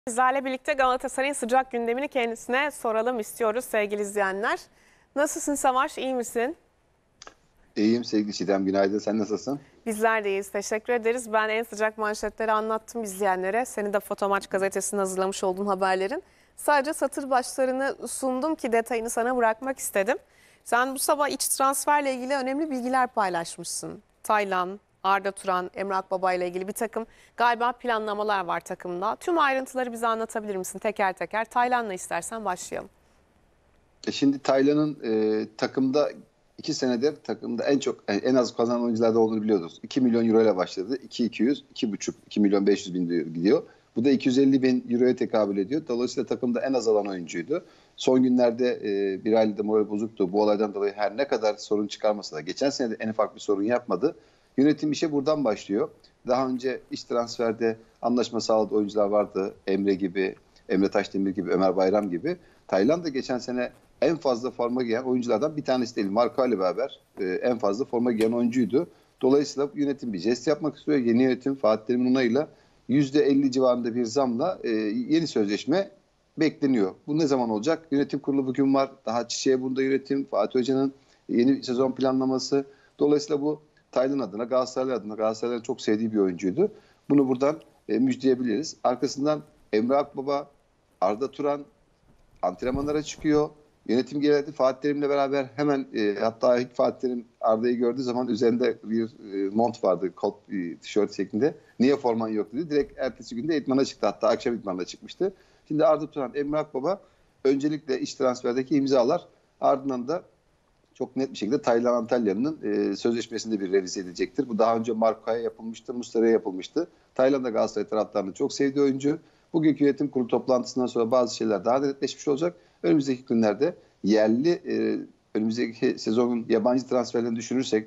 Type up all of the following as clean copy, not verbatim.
Bizlerle birlikte Galatasaray'ın sıcak gündemini kendisine soralım istiyoruz sevgili izleyenler. Nasılsın Savaş, iyi misin? İyiyim sevgili Çiğdem, günaydın. Sen nasılsın? Bizler de iyiyiz, teşekkür ederiz. Ben en sıcak manşetleri anlattım izleyenlere. Seni de Fotomaç gazetesinin hazırlamış olduğun haberlerin. Sadece satır başlarını sundum ki detayını sana bırakmak istedim. Sen bu sabah iç transferle ilgili önemli bilgiler paylaşmışsın. Taylan, Arda Turan, Emre Akbaba ile ilgili bir takım galiba planlamalar var takımda. Tüm ayrıntıları bize anlatabilir misin teker teker? Taylan'la istersen başlayalım. Şimdi Taylan'ın takımda 2 senedir takımda en az kazanan oyuncularda olduğunu biliyorduk. 2 milyon euro ile başladı. 2.200, 2.5, 2 milyon 500 bin gidiyor. Bu da 250 bin euroya tekabül ediyor. Dolayısıyla takımda en az alan oyuncuydu. Son günlerde bir aylık moral bozuktu. Bu olaydan dolayı her ne kadar sorun çıkarmasa da geçen sene de en ufak bir sorun yapmadı. Yönetim işe buradan başlıyor. Daha önce iç transferde anlaşma sağladığı oyuncular vardı. Emre gibi, Emre Taşdemir gibi, Ömer Bayram gibi. Tayland da geçen sene en fazla forma giyen oyunculardan bir tanesi değil. Marka ile beraber en fazla forma giyen oyuncuydu. Dolayısıyla yönetim bir jest yapmak istiyor. Yeni yönetim Fatih Terim'in onayıyla %50 civarında bir zamla yeni sözleşme bekleniyor. Bu ne zaman olacak? Yönetim kurulu bugün var. Daha çiçeğe bunda yönetim. Fatih Hoca'nın yeni sezon planlaması. Dolayısıyla bu Taylan adına, Galatasaray adına, Galatasaray'ın çok sevdiği bir oyuncuydu. Bunu buradan müjdeyebiliriz. Arkasından Emre Akbaba, Arda Turan antrenmanlara çıkıyor. Yönetim geldi Fatih Terim'le beraber hemen hatta ilk Fatih Terim Arda'yı gördüğü zaman üzerinde bir mont vardı, kot tişört şeklinde. Niye forman yok dedi. Direkt ertesi günde idmana çıktı. Hatta akşam idmanına çıkmıştı. Şimdi Arda Turan, Emre Akbaba öncelikle iç transferdeki imzalar, ardından da çok net bir şekilde Taylan Antalya'nın sözleşmesinde bir revize edilecektir. Bu daha önce Marco'ya yapılmıştı, Muslera'ya yapılmıştı. Taylan da Galatasaray taraftarının çok sevdiği oyuncu. Bugünkü yönetim kurulu toplantısından sonra bazı şeyler daha netleşmiş olacak. Önümüzdeki günlerde yerli, önümüzdeki sezonun yabancı transferlerini düşünürsek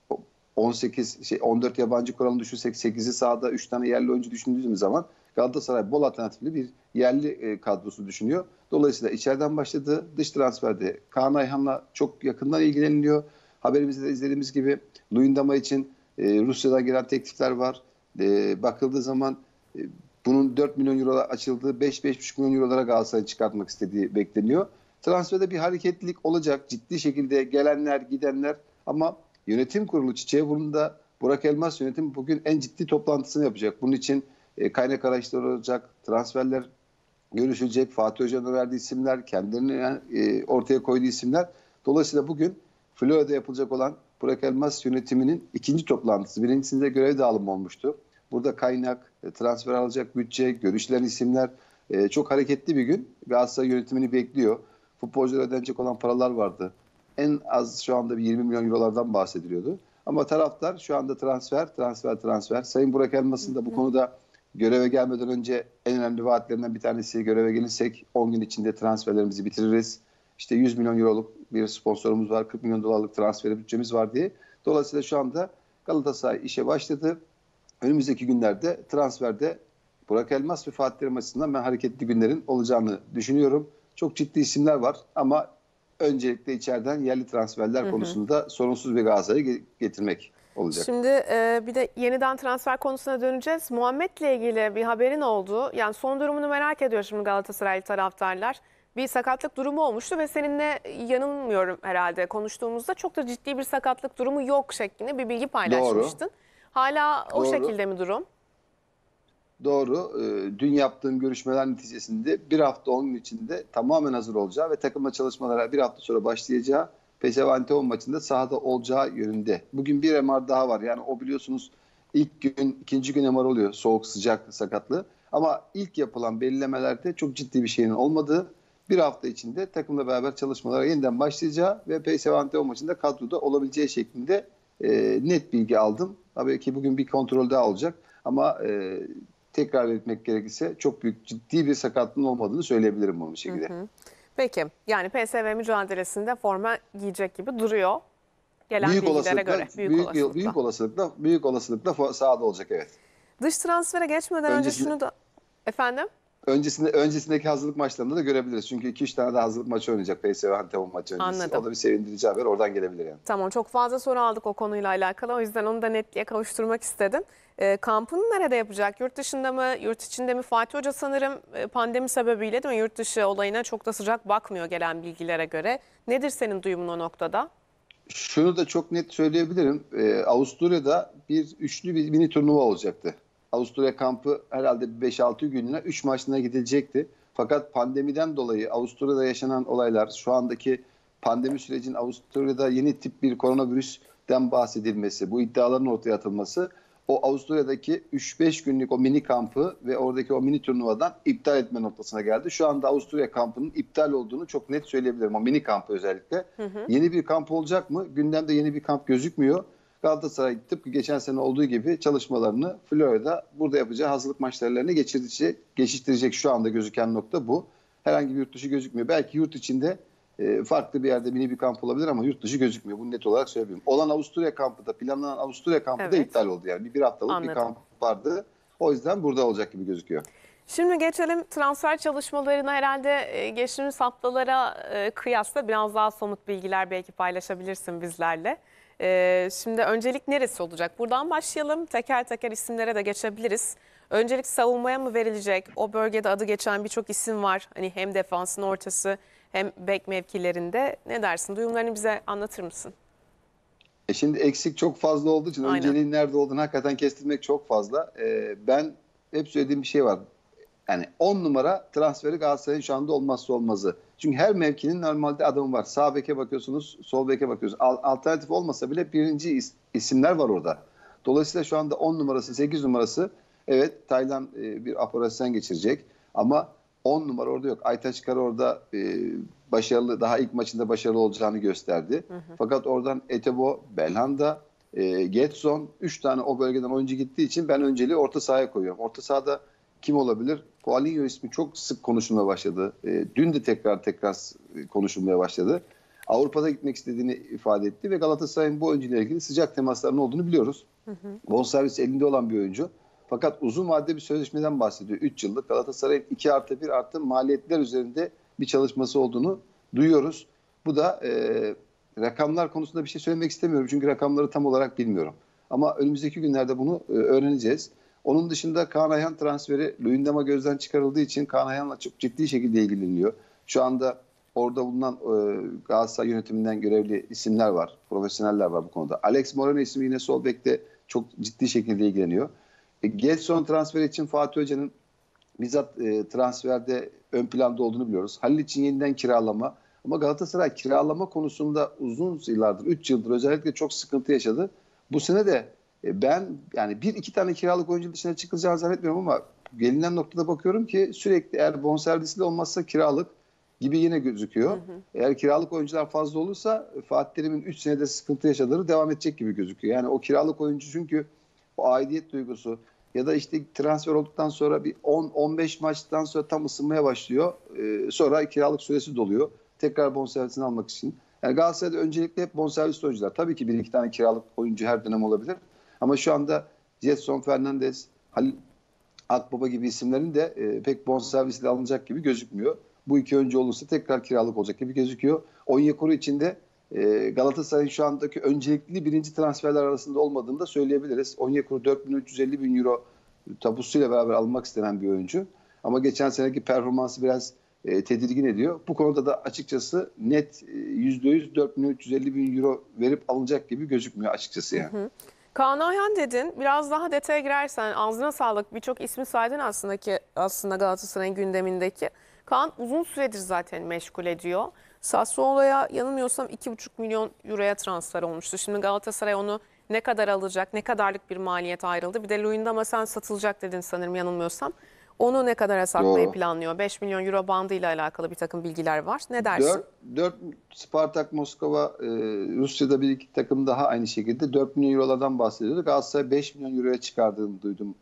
14 yabancı kuralını düşünürsek 8'i sahada 3 tane yerli oyuncu düşündüğümüz zaman Galatasaray bol alternatifli bir yerli kadrosu düşünüyor. Dolayısıyla içeriden başladı. Dış transferde Kaan Ayhan'la çok yakından ilgileniliyor. Haberimizde de izlediğimiz gibi Luyendama için Rusya'dan gelen teklifler var. Bakıldığı zaman bunun 4 milyon euro açıldığı 5-5,5 milyon eurolara Galatasaray'ın çıkartmak istediği bekleniyor. Transferde bir hareketlilik olacak. Ciddi şekilde gelenler, gidenler ama yönetim kurulu çiçeği burnunda. Burak Elmas yönetim bugün en ciddi toplantısını yapacak. Bunun için kaynak araçları olacak, transferler görüşülecek. Fatih Hoca'nın verdiği isimler, kendilerini ortaya koyduğu isimler. Dolayısıyla bugün Florya'da yapılacak olan Burak Elmas yönetiminin ikinci toplantısı. Birincisinde görev dağılımı olmuştu. Burada kaynak, transfer alacak bütçe, görüşülen isimler, çok hareketli bir gün. Galatasaray yönetimini bekliyor. Futbolculara ödenecek olan paralar vardı. En az şu anda bir 20 milyon eurolardan bahsediliyordu. Ama taraftar şu anda transfer. Sayın Burak Elmas'ın da bu konuda göreve gelmeden önce en önemli vaatlerinden bir tanesi, göreve gelirsek 10 gün içinde transferlerimizi bitiririz. İşte 100 milyon euroluk bir sponsorumuz var, 40 milyon dolarlık transfer bütçemiz var diye. Dolayısıyla şu anda Galatasaray işe başladı. Önümüzdeki günlerde transferde Burak Elmas ve Fatih Terim açısından ben hareketli günlerin olacağını düşünüyorum. Çok ciddi isimler var ama öncelikle içeriden yerli transferler konusunda sorunsuz bir Galatasaray'ı getirmek olacak. Şimdi bir de yeniden transfer konusuna döneceğiz. Muhammed'le ilgili bir haberin oldu. Yani son durumunu merak ediyor şimdi Galatasaraylı taraftarlar. Bir sakatlık durumu olmuştu ve seninle yanılmıyorum herhalde konuştuğumuzda çok da ciddi bir sakatlık durumu yok şeklinde bir bilgi paylaşmıştın. Doğru. Hala o Doğru. şekilde mi durum? Doğru. Dün yaptığım görüşmeler neticesinde bir hafta 10 gün içinde tamamen hazır olacağı ve takımla çalışmalara bir hafta sonra başlayacağı PSV Eindhoven maçında sahada olacağı yönünde. Bugün bir MR daha var. Yani o biliyorsunuz ilk gün, ikinci gün MR oluyor. Soğuk, sıcak, sakatlığı. Ama ilk yapılan belirlemelerde çok ciddi bir şeyin olmadığı, bir hafta içinde takımla beraber çalışmalara yeniden başlayacağı ve PSV Eindhoven maçında kadroda olabileceği şeklinde net bilgi aldım. Tabii ki bugün bir kontrol daha olacak. Ama tekrar etmek gerekirse çok büyük ciddi bir sakatlığın olmadığını söyleyebilirim bu şekilde. Peki yani PSV mücadelesinde forma giyecek gibi duruyor. Gelen bilgilere göre Büyük olasılıkla sahada olacak, evet. Dış transfere geçmeden önce Öncesinde şunu da efendim. Öncesindeki hazırlık maçlarında da görebiliriz. Çünkü 2-3 tane de hazırlık maçı oynayacak. PSV Eindhoven maçı öncesi. Anladım. O da bir sevindirici haber. Oradan gelebilir yani. Tamam, çok fazla soru aldık o konuyla alakalı. O yüzden onu da netliğe kavuşturmak istedim. Kampını nerede yapacak? Yurt dışında mı, yurt içinde mi? Fatih Hoca sanırım pandemi sebebiyle değil mi? Yurt dışı olayına çok da sıcak bakmıyor gelen bilgilere göre. Nedir senin duyumun o noktada? Şunu da çok net söyleyebilirim. Avusturya'da üçlü bir mini turnuva olacaktı. Avusturya kampı herhalde 5-6 günlüğüne 3 maçına gidilecekti. Fakat pandemiden dolayı Avusturya'da yaşanan olaylar, şu andaki pandemi sürecinin Avusturya'da yeni tip bir koronavirüsten bahsedilmesi, bu iddiaların ortaya atılması, o Avusturya'daki 3-5 günlük o mini kampı ve oradaki o mini turnuvadan iptal etme noktasına geldi. Şu anda Avusturya kampının iptal olduğunu çok net söyleyebilirim. O mini kampı özellikle. Yeni bir kamp olacak mı? Gündemde yeni bir kamp gözükmüyor. Galatasaray tıpkı geçen sene olduğu gibi çalışmalarını Florya'da burada yapacağı hazırlık maçlarını geçiştirecek, şu anda gözüken nokta bu. Herhangi bir yurt dışı gözükmüyor. Belki yurt içinde farklı bir yerde mini bir kamp olabilir ama yurt dışı gözükmüyor. Bunu net olarak söyleyeyim. Olan Avusturya kampı da, planlanan Avusturya kampı da iptal oldu. Yani bir haftalık bir kamp vardı. O yüzden burada olacak gibi gözüküyor. Şimdi geçelim transfer çalışmalarına. Herhalde geçtiğimiz haftalara kıyasla biraz daha somut bilgiler belki paylaşabilirsin bizlerle. Şimdi öncelik neresi olacak? Buradan başlayalım. Teker teker isimlere de geçebiliriz. Öncelik savunmaya mı verilecek? O bölgede adı geçen birçok isim var. Hani hem defansın ortası hem bek mevkilerinde. Ne dersin? Duyumlarını bize anlatır mısın? Şimdi eksik çok fazla olduğu için önceliğin nerede olduğunu hakikaten kestirmek çok fazla. Ben hep söylediğim bir şey var. Yani 10 numara transferi Galatasaray'ın şu anda olmazsa olmazı. Çünkü her mevkinin normalde adamı var. Sağ beke bakıyorsunuz, sol beke bakıyorsunuz. Alternatif olmasa bile birinci isimler var orada. Dolayısıyla şu anda 10 numarası, 8 numarası, evet Taylan bir operasyon geçirecek. Ama 10 numara orada yok. Aytaç Kara orada başarılı, daha ilk maçında başarılı olacağını gösterdi. Fakat oradan Etebo, Belhanda, Getson, 3 tane o bölgeden oyuncu gittiği için ben önceliği orta sahaya koyuyorum. Orta sahada kim olabilir? Paulinho ismi çok sık konuşulmaya başladı. Dün de tekrar konuşulmaya başladı. Avrupa'da gitmek istediğini ifade etti ve Galatasaray'ın bu oyuncuyla ilgili sıcak temasların olduğunu biliyoruz. Bonservis elinde olan bir oyuncu. Fakat uzun vadeli bir sözleşmeden bahsediyor. 3 yıllık Galatasaray'ın 2+1 artı maliyetler üzerinde bir çalışması olduğunu duyuyoruz. Bu da rakamlar konusunda bir şey söylemek istemiyorum. Çünkü rakamları tam olarak bilmiyorum. Ama önümüzdeki günlerde bunu öğreneceğiz. Onun dışında Kaan Ayhan transferi Luyendama gözden çıkarıldığı için Kaan Ayhan'la çok ciddi şekilde ilgileniyor. Şu anda orada bulunan Galatasaray yönetiminden görevli isimler var, profesyoneller var bu konuda. Alex Moreno ismi yine sol bekte çok ciddi şekilde ilgileniyor. Gedson transferi için Fatih Hoca'nın bizzat transferde ön planda olduğunu biliyoruz. Halil için yeniden kiralama. Ama Galatasaray kiralama konusunda uzun yıllardır, 3 yıldır özellikle çok sıkıntı yaşadı. Bu sene de ben yani 1-2 tane kiralık oyuncu dışına çıkılacağını zannetmiyorum ama gelinen noktada bakıyorum ki sürekli eğer bonservisi de olmazsa kiralık gibi yine gözüküyor. Eğer kiralık oyuncular fazla olursa Fatih Terim'in 3 senede sıkıntı yaşadığı devam edecek gibi gözüküyor. Yani o kiralık oyuncu çünkü o aidiyet duygusu ya da işte transfer olduktan sonra bir 10-15 maçtan sonra tam ısınmaya başlıyor. Sonra kiralık süresi doluyor. Tekrar bonservisini almak için. Yani Galatasaray'da öncelikle hep bonservisli oyuncular. Tabii ki 1-2 tane kiralık oyuncu her dönem olabilir. Ama şu anda Gedson Fernandes, Halil Akbaba gibi isimlerin de pek bonservisle alınacak gibi gözükmüyor. Bu iki oyuncu olursa tekrar kiralık olacak gibi gözüküyor. Onyekuru için de Galatasaray'ın şu andaki öncelikli birinci transferler arasında olmadığını da söyleyebiliriz. Onyekuru 4.350.000 euro tapusuyla beraber alınmak istenen bir oyuncu. Ama geçen seneki performansı biraz tedirgin ediyor. Bu konuda da açıkçası net %100 4.350.000 euro verip alınacak gibi gözükmüyor açıkçası yani. Kaan Ayhan dedin. Biraz daha detaya girersen ağzına sağlık. Birçok ismi saydın aslında Galatasaray'ın gündemindeki. Kaan uzun süredir zaten meşgul ediyor. Sassuolo'ya yanılmıyorsam 2,5 milyon euroya transfer olmuştu. Şimdi Galatasaray onu ne kadar alacak, ne kadarlık bir maliyet ayrıldı. Bir de Luyendama sen satılacak dedin sanırım yanılmıyorsam. Onu ne kadara satmayı planlıyor? 5 milyon euro bandıyla alakalı bir takım bilgiler var. Ne dersin? 4 Spartak Moskova, Rusya'da bir iki takım daha aynı şekilde 4 milyon eurolardan bahsediyordu. Galatasaray 5 milyon euroya çıkardığını duydum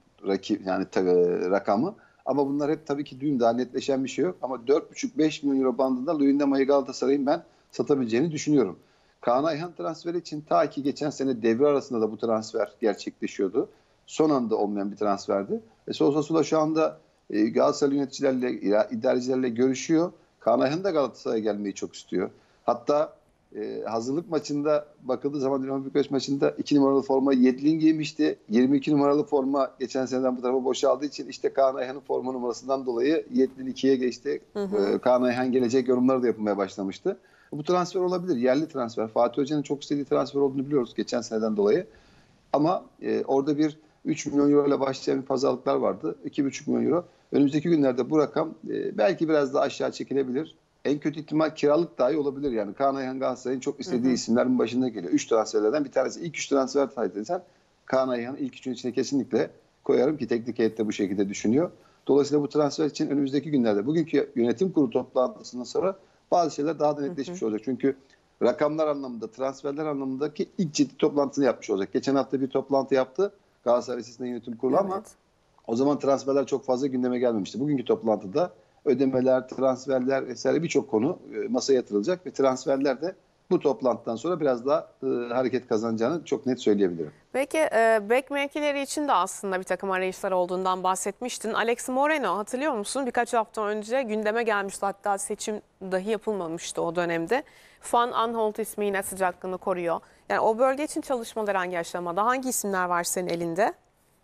rakamı. Ama bunlar hep tabii ki duyum, daha netleşen bir şey yok. Ama 4,5-5 milyon euro bandında Luyendama'yı Galatasaray'ın ben satabileceğini düşünüyorum. Kaan Ayhan transferi için ta ki geçen sene devre arasında da bu transfer gerçekleşiyordu. Son anda olmayan bir transferdi. Sosasula şu anda Galatasaray yöneticilerle, idarecilerle görüşüyor. Kaan Ayhan da Galatasaray'a gelmeyi çok istiyor. Hatta hazırlık maçında bakıldığı zaman Dinamo Bükreş maçında 2 numaralı forma Yedlin giymişti. 22 numaralı forma geçen seneden bu tarafa boşaldığı için işte Kaan Ayhan'ın forma numarasından dolayı Yedlin 2'ye geçti. Kaan Ayhan gelecek yorumları da yapılmaya başlamıştı. Bu transfer olabilir. Yerli transfer. Fatih Hoca'nın çok istediği transfer olduğunu biliyoruz geçen seneden dolayı. Ama orada bir 3 milyon euro ile başlayan bir pazarlıklar vardı. 2,5 milyon euro. Önümüzdeki günlerde bu rakam belki biraz daha aşağı çekilebilir. En kötü ihtimal kiralık dahi olabilir. Yani Kaan Ayhan Galatasaray'ın çok istediği isimlerin başında geliyor. 3 transferlerden bir tanesi. İlk 3 transfer taahhüt edilsen Kaan Ayhan'ı ilk 3'ün içine kesinlikle koyarım ki teknik heyet de bu şekilde düşünüyor. Dolayısıyla bu transfer için önümüzdeki günlerde bugünkü yönetim kurulu toplantısından sonra bazı şeyler daha da netleşmiş olacak. Çünkü rakamlar anlamında, transferler anlamındaki ilk ciddi toplantısını yapmış olacak. Geçen hafta bir toplantı yaptı Galatasaray Lisesi'nde yönetim kurulu ama o zaman transferler çok fazla gündeme gelmemişti. Bugünkü toplantıda ödemeler, transferler vesaire birçok konu masaya yatırılacak ve transferler de bu toplantıdan sonra biraz daha hareket kazanacağını çok net söyleyebilirim. Peki bek mevkileri için de aslında bir takım arayışlar olduğundan bahsetmiştin. Alex Moreno hatırlıyor musun? Birkaç hafta önce gündeme gelmişti. Hatta seçim dahi yapılmamıştı o dönemde. Van Aanholt ismi yine sıcaklığını koruyor. Yani o bölge için çalışmalar hangi aşamada? Hangi isimler var senin elinde?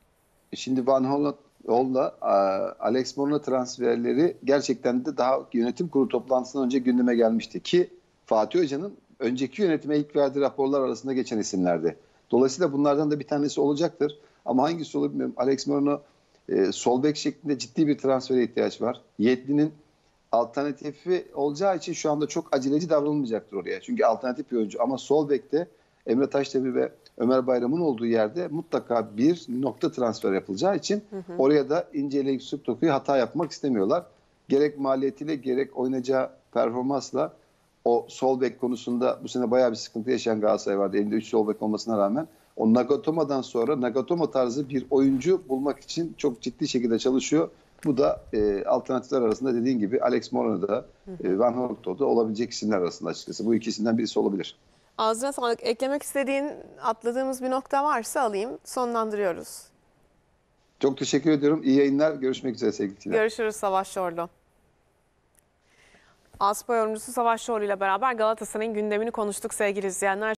Şimdi Van Aanholt'la Alex Moreno transferleri gerçekten de daha yönetim kurulu toplantısından önce gündeme gelmişti ki Fatih Hoca'nın önceki yönetime ilk verdiği raporlar arasında geçen isimlerdi. Dolayısıyla bunlardan da bir tanesi olacaktır. Ama hangisi olur bilmiyorum. Alex Moreno sol bek şeklinde ciddi bir transfere ihtiyaç var. Yedlin'in alternatifi olacağı için şu anda çok aceleci davranılmayacaktır oraya. Çünkü alternatif bir oyuncu. Ama sol bekte Emre Taşdemir ve Ömer Bayram'ın olduğu yerde mutlaka bir nokta transfer yapılacağı için oraya da inceleyip sık dokuyu hata yapmak istemiyorlar. Gerek maliyetiyle gerek oynayacağı performansla o sol bek konusunda bu sene bayağı bir sıkıntı yaşayan Galatasaray vardı. Elinde 3 sol bek olmasına rağmen. O Nagatomo'dan sonra Nagatomo tarzı bir oyuncu bulmak için çok ciddi şekilde çalışıyor. Bu da alternatifler arasında dediğin gibi Alex Moreno'da, Van Aanholt'da olabilecek isimler arasında açıkçası. Bu iki isimden birisi olabilir. Ağzına sağlık. Eklemek istediğin, atladığımız bir nokta varsa alayım. Sonlandırıyoruz. Çok teşekkür ediyorum. İyi yayınlar. Görüşmek üzere sevgili. Görüşürüz Savaş Çorlu. A Spor yorumcusu Savaş Çorlu ile beraber Galatasaray'ın gündemini konuştuk sevgili izleyenler.